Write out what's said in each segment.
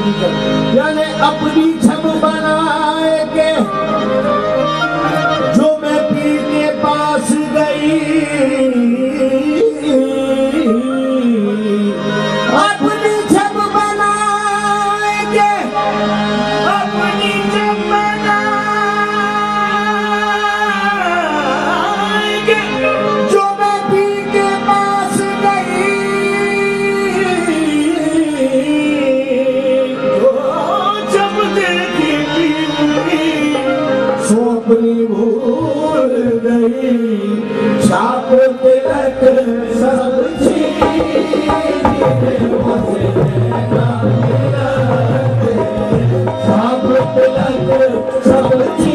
यानी अपनी छब बनाए के जो मैं पीर के पास गई, अपनी छब बनाए के, अपनी छब बनाए के जो मैं पीर के पास गई, जब देखी अपनी भूल गई, छाप तिलक सब छाप तिलक सब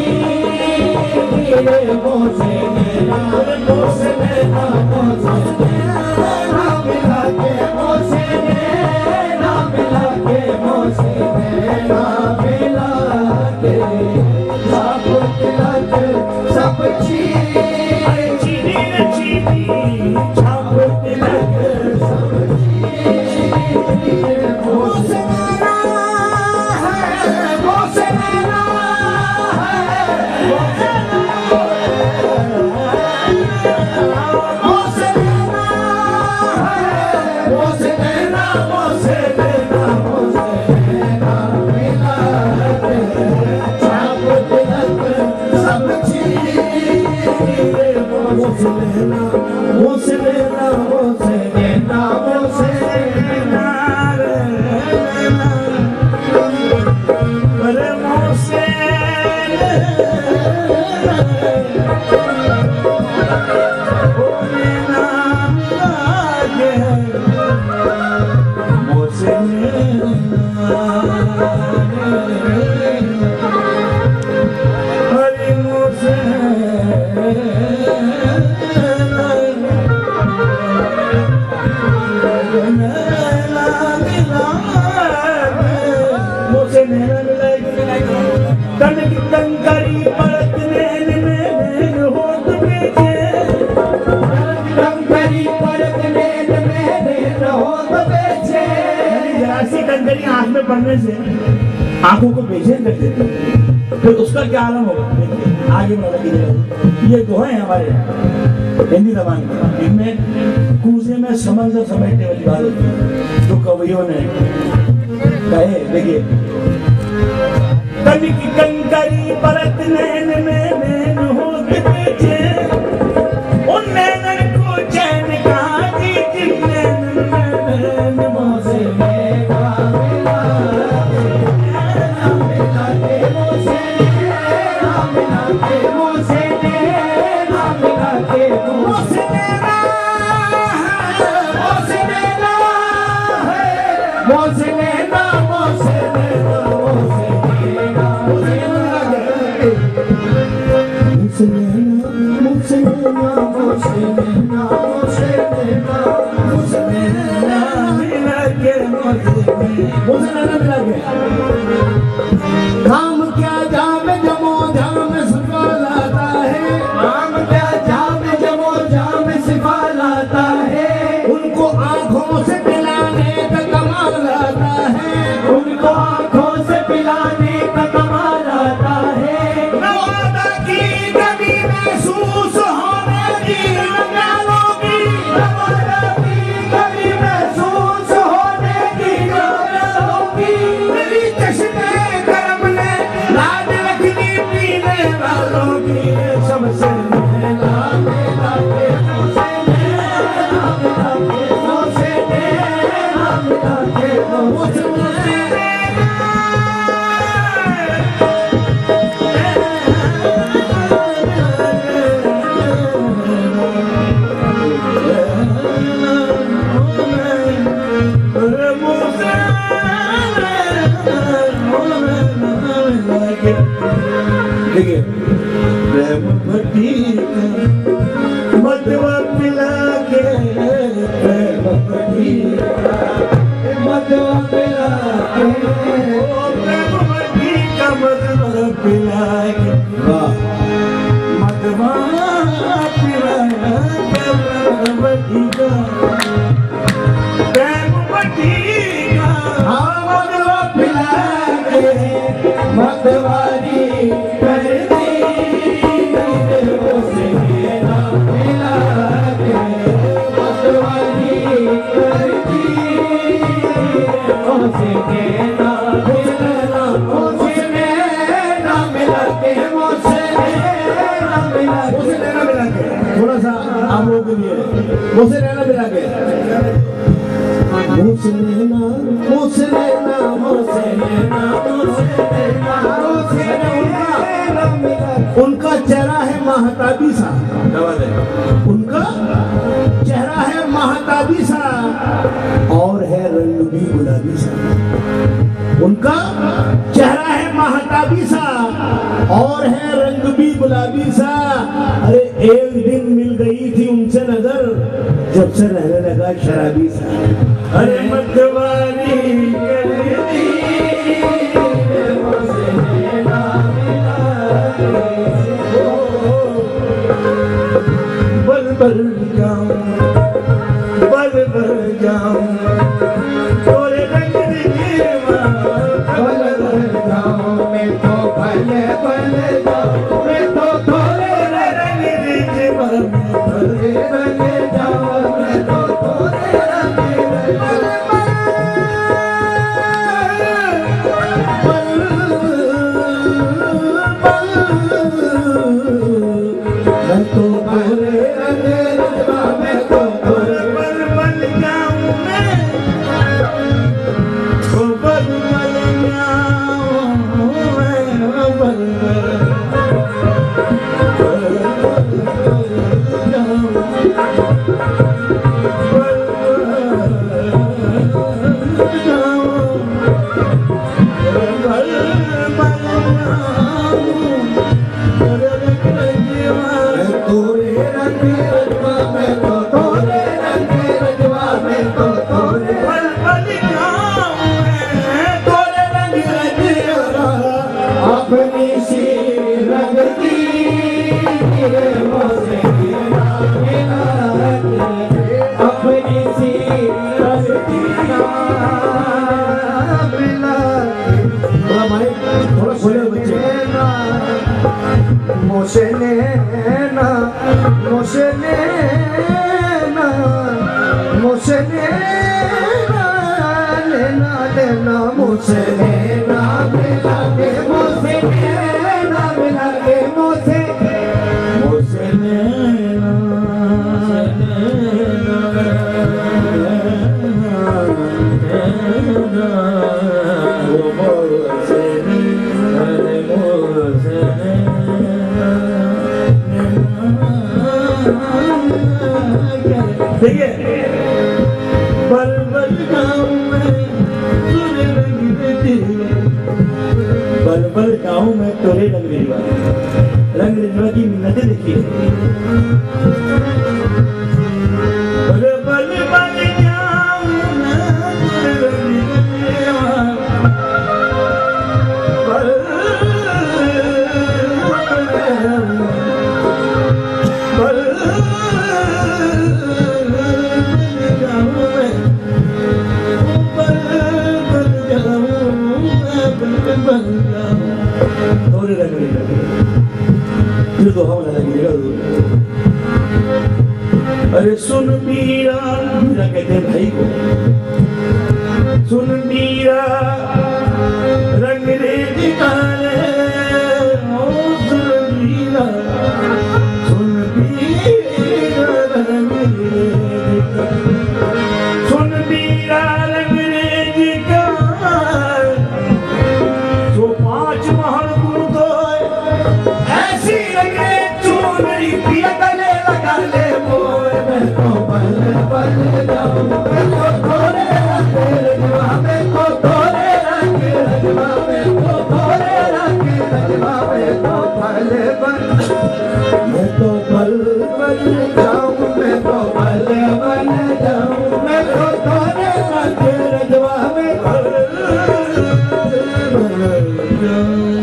आंख में पड़ने से आंखों को बेचैन कर देते हैं, फिर उसका क्या आलम होगा। देखिए आगे ये दोहे हैं हमारे हिंदी जबान में, इनमें कूजे में समंदर समेटने वाली बात होती है जो कवियों ने कहे। देखिए कभी की कंकरी परत नैन में नैन होत बेचे, उन नैनन को चैन कहाँ दी जिन नैन मोसे काम क्या जाम जमो जाम सिफा लाता है, काम क्या जाम जमो जाम सिफा लाता है, उनको आंखों से पिलाने का कमाल आता है, उनको आंखों से पिलाने का कमाल आता है, नवादा की कभी महसूस होने की नगालों की, नवादा की कभी महसूस होने की नगालों की, मेरी चश्मे करम ने लाज रखनी पीने वालों की, सबसे मेला मेला के मुझसे मेला मेला के मुझसे मेला मेला के मुझसे देखिए प्रेम भट्टी मधवा पिला के, प्रेम भट्टी मधवा पिला के, प्रेम भट्टी का मधवा पिला के, मधवा पिला प्रेम भट्टी का, प्रेम भट्टी का मधवा पिला मतवारी करती उसके नाम मिला के मतवारी करती उसके नाम मिला उसने नाम मिला के मुझसे नाम मिला उसने नाम मिला के थोड़ा सा आप लोगों के लिए मुझसे रहना मिला के मुझसे रहना मुझसे रहना मुझसे रहना उनका चेहरा है महताबी सा उनका चेहरा है महताबी सा और है रंग भी गुलाबी सा उनका चेहरा है महताबी सा और है रंग भी गुलाबी सा अरे एक दिन मिल गई थी उनसे नजर जब से रहने लगा शराबी सा अरे मतवारी बल बल जाऊं बल बल जाऊं तोरे रंग दीवा बल बल जाऊं मैं तो बल बल जाऊं मैं तो तोरे रंग दीवा मैं तोरे रंग जाऊं मैं तो तोरे रंग अरे सुन मीरा मीरा कहते हैं भाई को सुन मीरा रंग रेत काले सुन मीरा रंग रेत सुन मीरा रंग रेत का जो 5 महल तो ऐसी रंग रेत चूनरी पिया गले लगा ले मैं तो बल बल जाऊं मैं तो थोड़े रंग रजवा मैं तो थोड़े रंग रजवा मैं तो थोड़े रंग रजवा मैं तो बल बल मैं तो बल बल जाऊं मैं तो बल बल जाऊं मैं तो थोड़े रंग रजवा मैं बल बल जाऊं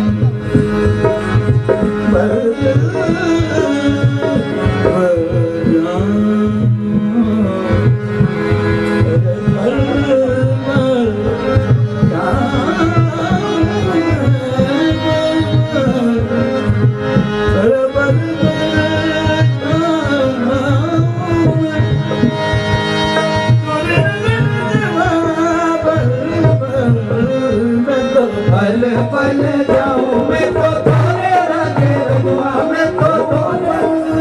पल पल जाऊं मैं तो तोरे रंग रजवा में तो तोरे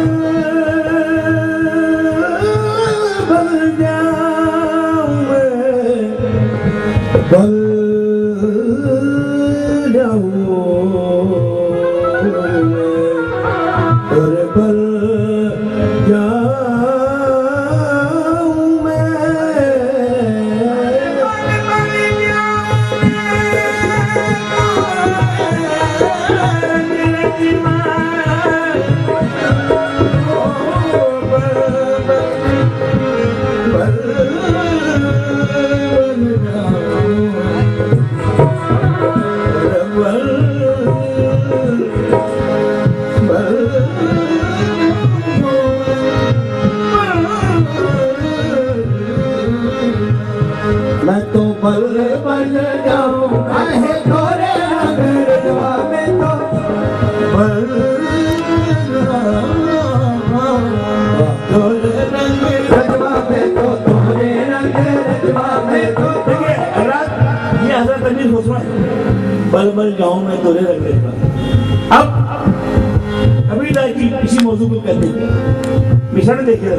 पल जाऊं मैं पल जाऊं तोरे पल मैं तो पल पल जाऊं काहे तोरे रंग रजवा में तो पल तोरे रंग रजवा में तो तोरे रंग रजवा में तो। देखिए हजरत, ये हजरत अमीर सोच रहा है पल पल जाऊं मैं तोरे रंग रजवा। अब अभी की इसी मौजूद को कहते हैं मिशन देखिएगा।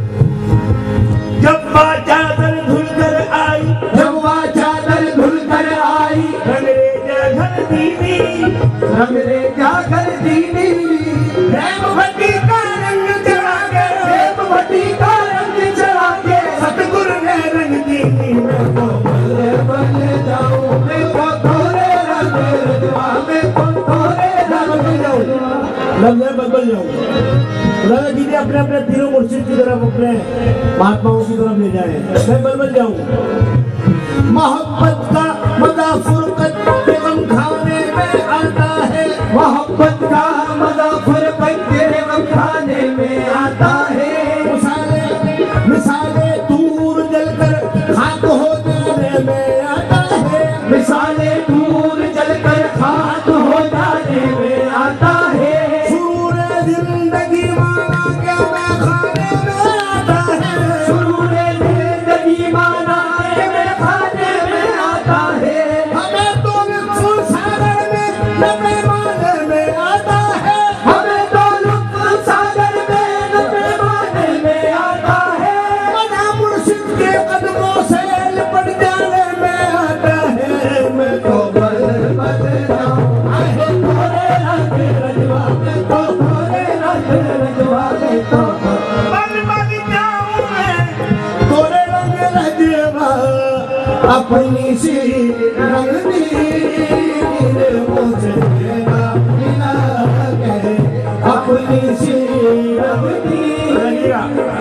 जब चादर धुल कर आई, जब चादर धुल कर आई, रंगरेजा घर दीनी, रंगरेजा घर दीनी, प्रेम भट्टी का रंग चढ़ा के, प्रेम भट्टी का रंग चढ़ा के, सतगुरु ने रंग दीनी। मैं तो पल पल जाऊं मैं तो तोरे रंग रजवा में तो तोरे रंग जाऊं लग बदल जाऊं। खुदा जी ने अपने अपने तीनों मुर्शिद की तरफ अपने महात्माओं की तरफ ले जाए। मैं बल जाऊं मोहब्बत का मजा फुरकत के गम खाने में आता है, मोहब्बत का मजा फुरकत के गम खाने में आता है। मिसाले दूर जलकर खाक हो जाने में आता है, मिसाले दूर जलकर खाक हो जाने में आता है। जिंदगी माना क्या मैं खाने में आता है, सुरूर जिंदगी माना के मैं खाने में आता है। हमें तो लुत्फ सागर में नपे माने में आता है, हमें तो लुत्फ सागर में नपे माने में आता है। मना मुर्शिद के कदमों से लिपट जाने में आता है। मैं तो बल बल जाऊं तोरे रंग रजवा में तो तोरे रजवा में तो बल बल जाऊं मैं तोरे रंग रजवा अपनी सी रंग नीर मुझे ना मिला के अपनी सी रंग नीर।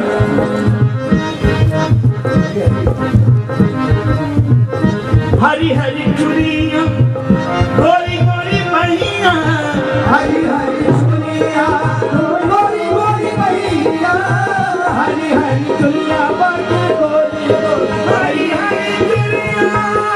हरी हरी चुनिया गोरी गोरी महिया, हरी हरी चुनिया गोरी गोरी महिया, हरी हरी चुनिया गोरी गोरी हरी हरी चुनिया।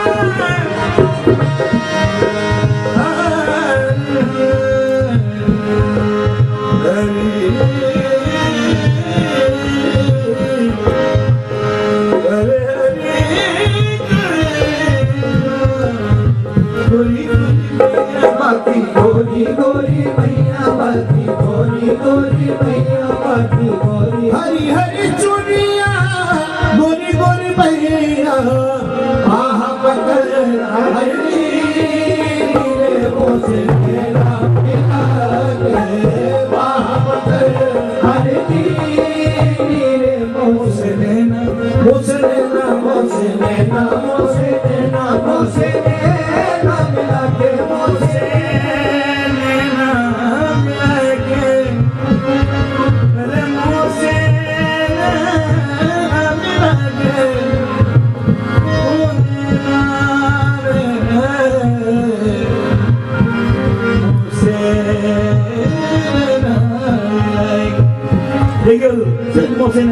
गोरी गोरी मैया बाती गोरी गोरी मैया बाती गोरी हरी हरी चुनिया गोरी गोरी मैया आहा पकड़ हरी मोसे तेरा पिता के आहा पकड़ हरी मोसे लेना मोसे लेना मोसे लेना मोसे लेना मोसे लेना मिला के मोसे मोसे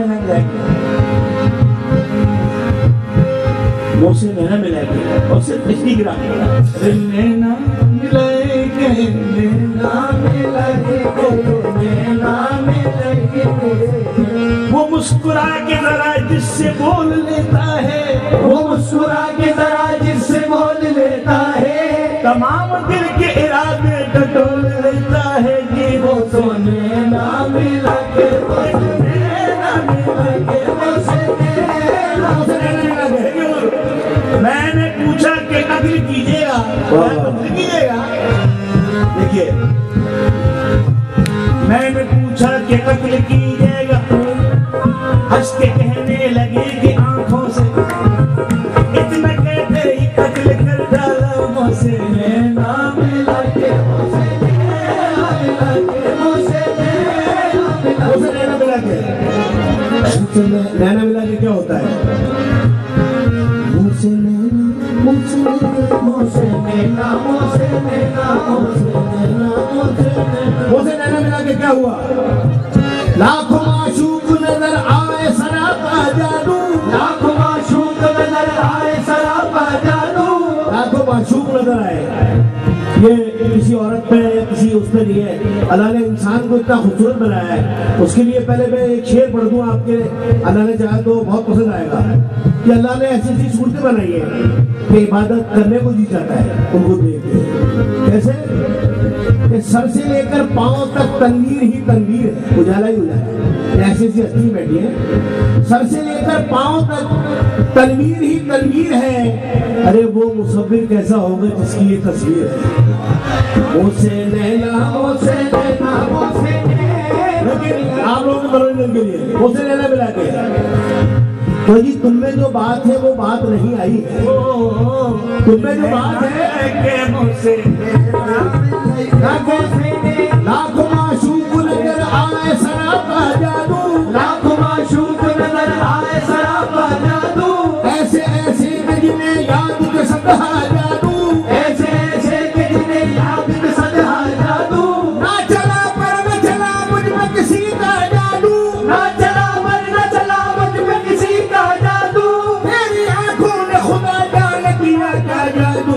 नैना मिलाएंगे और सिर्फ इसकी गिरा नैना मिलाएंगे नैना मिलाएंगे। वो मुस्कुरा के जरा जिससे बोल लेता है, वो मुस्कुरा के जरा जिससे बोल लेता है। तमाम दिल के इरादे टटोल लेता है कि वो सोने ना मिला के मैंने पूछा कि कत्ल कीजिएगा, कत्ल कीजिएगा। देखिए, मैंने पूछा कि कत्ल कीजिएगा, हंस के कहने लगे कि आंखों से, इतना कहते ही कत्ल कर डाला मुझसे नैना मिला के, नैना मिला के क्या होता है? मुझसे नैना मिला के क्या हुआ? लाखों माशूक नजर आए सरापा जादू, लाखों माशूक नजर आए सरापा जादू, लाखों माशूक नजर आए। ये किसी औरत पे या किसी उस पे नहीं है, अल्लाह ने इंसान को इतना खूबसूरत बनाया है। उसके लिए पहले मैं एक शेर पढ़ दूं आपके, अल्लाह ने चाहा तो बहुत पसंद आएगा कि अल्लाह ने ऐसी ऐसी सूरतें बनाई है कि इबादत करने को जी जाता है उनको देख के। कैसे कि सर से लेकर पांव तक तनवीर ही तनवीर है, उजाला ही उजाला है। ऐसी ऐसी हस्ती बैठी है, सर से लेकर पांव तक तनवीर ही तनवीर है। अरे वो मुसव्विर कैसा होगा जिसकी ये तस्वीर है। मुझसे नैना, मुझसे नैना, मुझसे नैना, लेकिन आप लोगों के मनोरंजन के लिए मुझसे नैना मिला के, तो जी तुममें जो बात है वो बात नहीं आई है। तुममें जो बात है कि मुझसे लाखों माशूक नजर आए सरापा जादू, लाखों माशूक नजर आए सरापा जादू, ऐसे ऐसे जिन्हें याद के सदा जादू, ऐसे ऐसे जिन्हें याद के सदा जादू, ना चला पर न चला मुझ में किसी का जादू, ना चला पर न चला मुझ में किसी का जादू, मेरी आंखों ने खुदा जान किया क्या जादू।